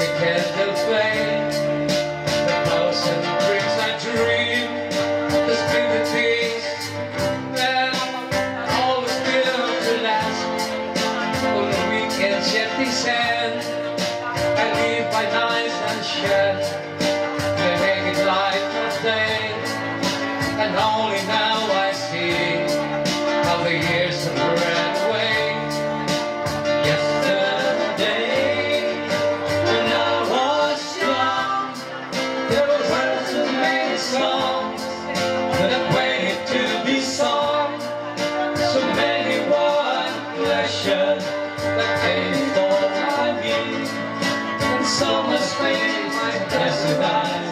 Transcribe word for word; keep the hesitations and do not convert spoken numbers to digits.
the candle flame, the thousand bricks I dream, the spirit things that always built to last. On the weekends yet descend, I live by nights and shed the naked light of day, and only now I see how the years have ran away. Yesterday, when I was young, there were words of many songs that I waited to be sung. So many one pleasure that came for I mean, and so much pain my blessed eyes.